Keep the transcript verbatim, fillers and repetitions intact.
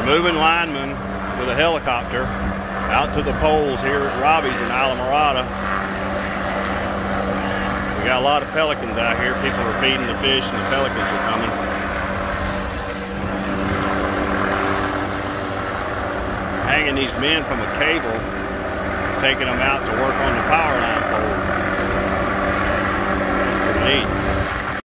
moving linemen with a helicopter out to the poles here at Robbies in Islamorada. We got a lot of pelicans out here. People are feeding the fish and the pelicans are coming. Hanging these men from a cable, taking them out to work on the power line poles. That's pretty neat.